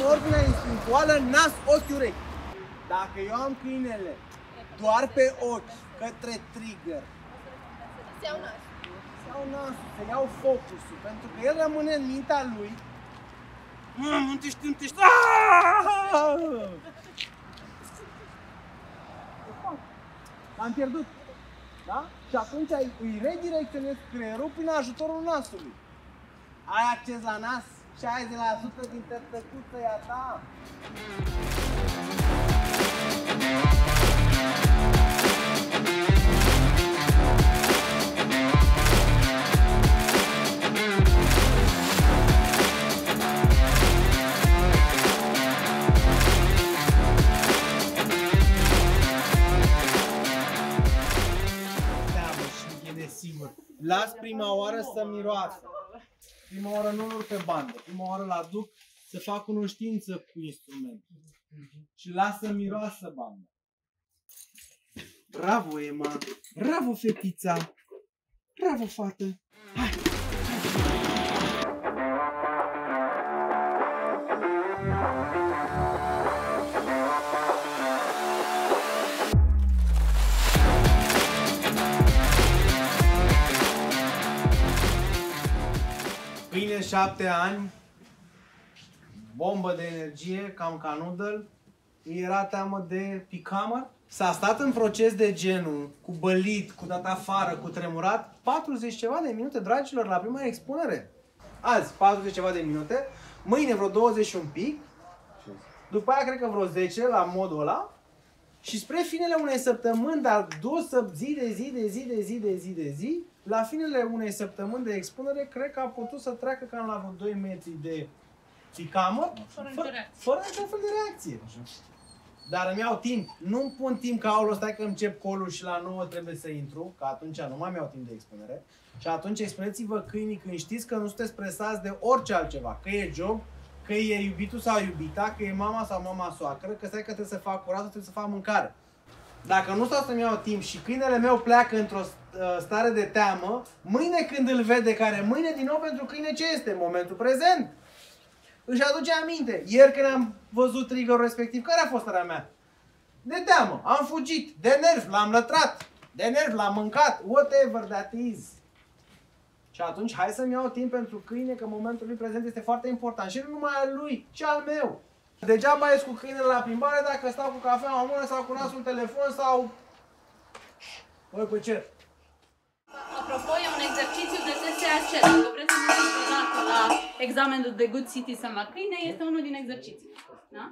ordinea instinctuală nas, ochi, urechi. Dacă eu am câinele doar pe ochi, către trigger, Se iau nasul. se iau nasul, se iau focusul, pentru că el rămâne în mintea lui. Întești. L-am pierdut. Da? Și atunci îi redirecționezi creierul prin ajutorul nasului. Ai acces la nas? 60% din tătăcuță e a ta. Sigur. Las prima oară să miroasă. Prima oară nu îl pe bandă. Prima oară l aduc să fac cunoștință cu instrumentul. Și las să miroasă banda. Bravo, Emma! Bravo, fetița! Bravo, fată! Hai! Câine 7 ani, bombă de energie, cam ca Noodle, îi era teamă de picamăr. S-a stat în proces de genul, cu bălit, cu dat afară, cu tremurat, 40 ceva de minute, dragilor, la prima expunere. Azi, 40 ceva de minute, mâine vreo 20 și un pic, după aia cred că vreo 10 la modul ăla. Și spre finele unei săptămâni, dar dusă zi de zi, la finele unei săptămâni de expunere, cred că a putut să treacă cam la vreo 2 metri de picamă, fără niciun fel de reacție. Dar îmi iau timp. Nu-mi pun timp ca aulă, stai că încep colul și la 9 trebuie să intru, că atunci nu mai iau timp de expunere. Și atunci expuneți-vă câinii când știți că nu sunteți presați de orice altceva, că e job, că e iubitul sau iubita, că e mama sau mama soacră, că stai că trebuie să fac curat sau trebuie să fac mâncare. Dacă nu stau să-mi iau timp și câinele meu pleacă într-o stare de teamă, mâine când îl vede, care mâine din nou pentru câine ce este? În momentul prezent. Își aduce aminte. Ieri când am văzut triggerul respectiv, care a fost starea mea? De teamă. Am fugit. De nerv. L-am lătrat. De nerv. L-am mâncat. Whatever that is. Și atunci hai să-mi iau timp pentru câine, că momentul lui prezent este foarte important. Și nu numai al lui, ci al meu. Degeaba ies cu câinele la plimbare dacă stau cu cafeaua în mână sau cu nasul în telefon sau... Băi, pe cer. Apropo, e un exercițiu de TSAC. Dacă vreți să mergeți vreodată la examenul de Good Citizen la câine, este unul din exerciții. Da?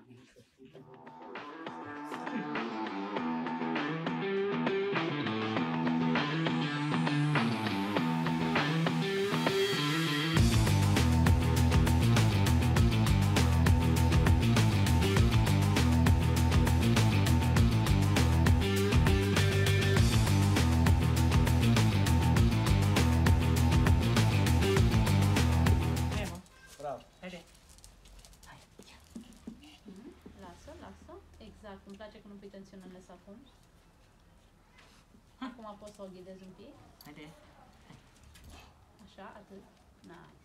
Exact, îmi place că nu pui tensiunile să acum. Acum pot să o ghidez un pic. Haide. Așa, atât. Nice.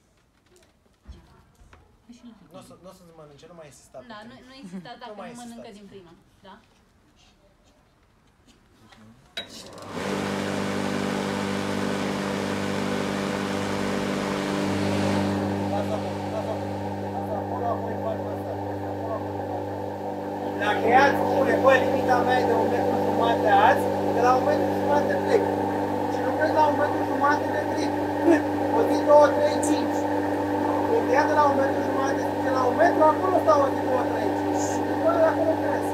Nu o să-ți mănânce, nu mai insista. Da, nu insista dacă nu mănâncă din prima. Da? Dacă ea îți spune, bă, limita mea e de 1,5 m azi, de la 1,5 m plec. Și nu plec la 1,5 m de trip. Cât? O zi, 2, 3, 5. Când ea de la 1,5 m se duce la 1 metru, acolo stau o zi, 2, 3, 5. Și după de acolo cresc.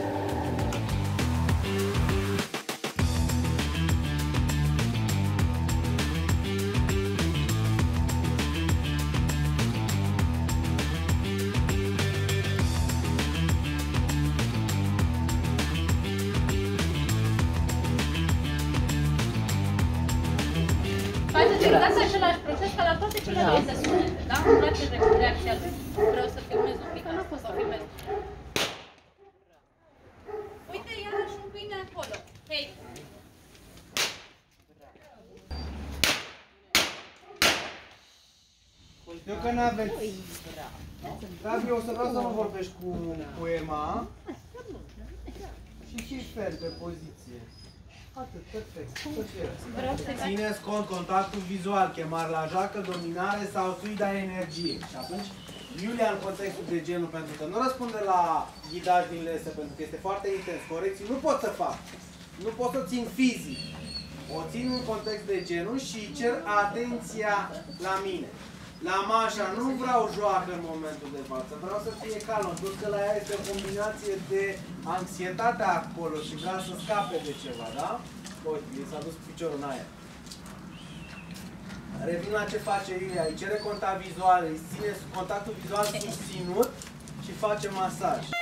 Dați același proces ca la toate celelalte sunete, da? Îmi place reacția lui. Vreau să filmez un pic, să o filmez. Uite, iarăși un câine acolo. Hei! Eu că n-aveți... Gabi, o să vreau să mă vorbești cu Emma. Și fii fer pe poziție. Atât, perfect. Țineți cont contactul vizual, chemare la joacă, dominare sau suida energiei. Și atunci, Iulia, în contextul de genul, pentru că nu răspunde la ghidaj din lese, pentru că este foarte intens, corecții nu pot să fac. Nu pot să țin fizic. O țin în context de genul și cer atenția la mine. La Mașa nu vreau joacă în momentul de față, vreau să fie calm, plus că la ea este o combinație de anxietate acolo și vrea să scape de ceva, da? Uite, i s-a dus piciorul în aer. Revin la ce face Iulia, îi cere contact vizual, îi ține contactul vizual susținut și face masaj.